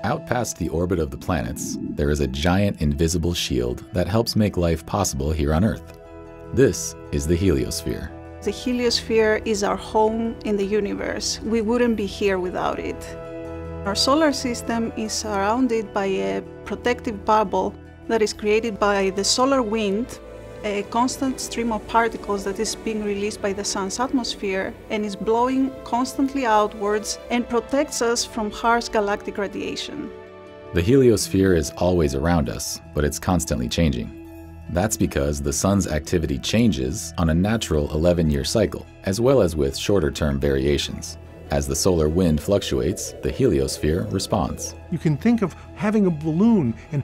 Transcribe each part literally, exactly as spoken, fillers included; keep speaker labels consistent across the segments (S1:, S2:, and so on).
S1: Out past the orbit of the planets, there is a giant invisible shield that helps make life possible here on Earth. This is the heliosphere.
S2: The heliosphere is our home in the universe. We wouldn't be here without it. Our solar system is surrounded by a protective bubble that is created by the solar wind, a constant stream of particles that is being released by the sun's atmosphere and is blowing constantly outwards and protects us from harsh galactic radiation.
S1: The heliosphere is always around us, but it's constantly changing. That's because the sun's activity changes on a natural eleven-year cycle, as well as with shorter-term variations. As the solar wind fluctuates, the heliosphere responds.
S3: You can think of having a balloon and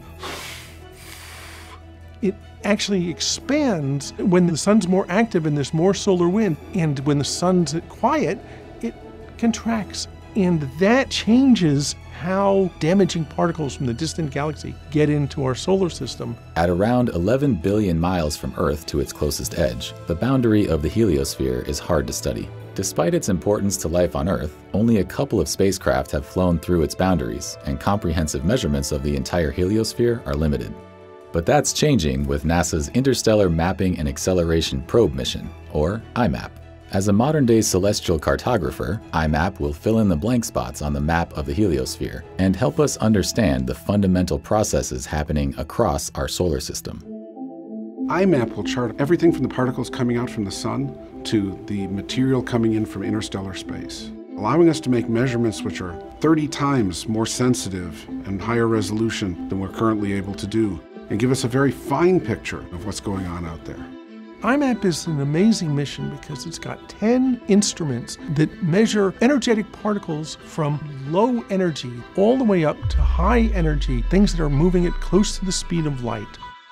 S3: it actually expands when the sun's more active and there's more solar wind. And when the sun's quiet, it contracts. And that changes how damaging particles from the distant galaxy get into our solar system.
S1: At around eleven billion miles from Earth to its closest edge, the boundary of the heliosphere is hard to study. Despite its importance to life on Earth, only a couple of spacecraft have flown through its boundaries, and comprehensive measurements of the entire heliosphere are limited. But that's changing with NASA's Interstellar Mapping and Acceleration Probe mission, or I MAP. As a modern-day celestial cartographer, I MAP will fill in the blank spots on the map of the heliosphere and help us understand the fundamental processes happening across our solar system.
S4: I MAP will chart everything from the particles coming out from the sun to the material coming in from interstellar space, allowing us to make measurements which are thirty times more sensitive and higher resolution than we're currently able to do, and give us a very fine picture of what's going on out there.
S3: I MAP is an amazing mission because it's got ten instruments that measure energetic particles from low energy all the way up to high energy, things that are moving at close to the speed of light.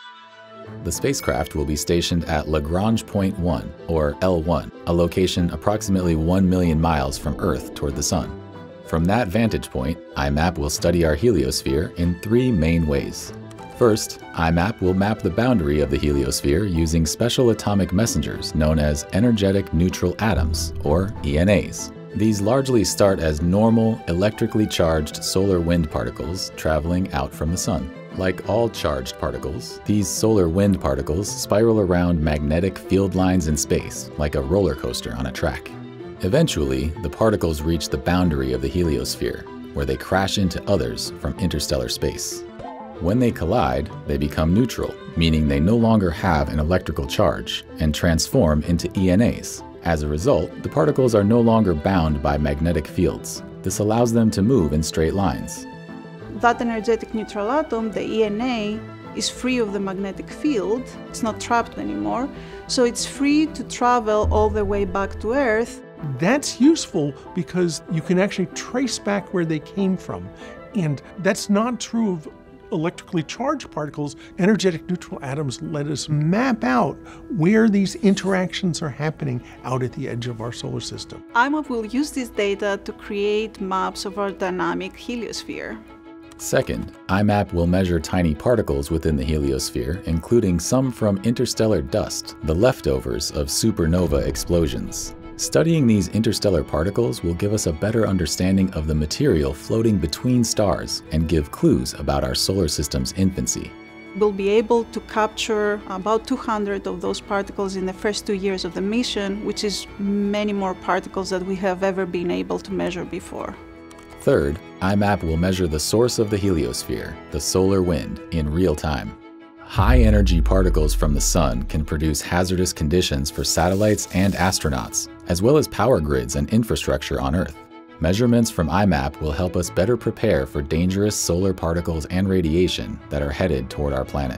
S1: The spacecraft will be stationed at Lagrange Point one, or L one, a location approximately one million miles from Earth toward the Sun. From that vantage point, I MAP will study our heliosphere in three main ways. First, I MAP will map the boundary of the heliosphere using special atomic messengers known as energetic neutral atoms, or E N As. These largely start as normal, electrically charged solar wind particles traveling out from the sun. Like all charged particles, these solar wind particles spiral around magnetic field lines in space, like a roller coaster on a track. Eventually, the particles reach the boundary of the heliosphere, where they crash into others from interstellar space. When they collide, they become neutral, meaning they no longer have an electrical charge, and transform into E N As. As a result, the particles are no longer bound by magnetic fields. This allows them to move in straight lines.
S2: That energetic neutral atom, the E N A, is free of the magnetic field. It's not trapped anymore, so it's free to travel all the way back to Earth.
S3: That's useful because you can actually trace back where they came from. And that's not true of electrically charged particles. Energetic neutral atoms let us map out where these interactions are happening out at the edge of our solar system.
S2: I MAP will use this data to create maps of our dynamic heliosphere.
S1: Second, I MAP will measure tiny particles within the heliosphere, including some from interstellar dust, the leftovers of supernova explosions. Studying these interstellar particles will give us a better understanding of the material floating between stars and give clues about our solar system's infancy.
S2: We'll be able to capture about two hundred of those particles in the first two years of the mission, which is many more particles than we have ever been able to measure before.
S1: Third, I MAP will measure the source of the heliosphere, the solar wind, in real time. High-energy particles from the sun can produce hazardous conditions for satellites and astronauts, as well as power grids and infrastructure on Earth. Measurements from I MAP will help us better prepare for dangerous solar particles and radiation that are headed toward our planet.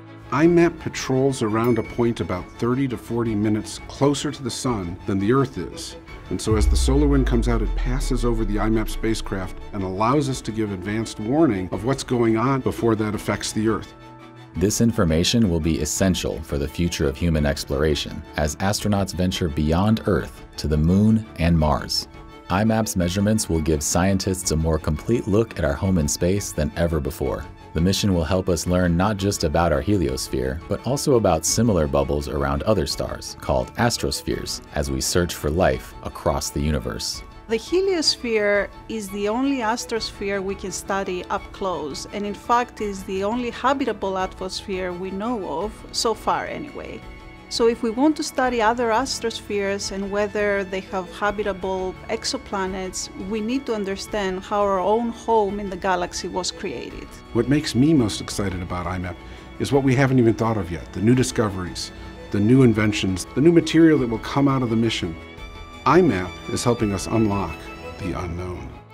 S4: I MAP patrols around a point about thirty to forty minutes closer to the sun than the Earth is. And so as the solar wind comes out, it passes over the I MAP spacecraft and allows us to give advanced warning of what's going on before that affects the Earth.
S1: This information will be essential for the future of human exploration as astronauts venture beyond Earth to the Moon and Mars. I MAP's measurements will give scientists a more complete look at our home in space than ever before. The mission will help us learn not just about our heliosphere, but also about similar bubbles around other stars, called astrospheres, as we search for life across the universe.
S2: The heliosphere is the only astrosphere we can study up close, and in fact is the only habitable atmosphere we know of, so far anyway. So if we want to study other astrospheres and whether they have habitable exoplanets, we need to understand how our own home in the galaxy was created.
S4: What makes me most excited about I MAP is what we haven't even thought of yet, the new discoveries, the new inventions, the new material that will come out of the mission. I MAP is helping us unlock the unknown.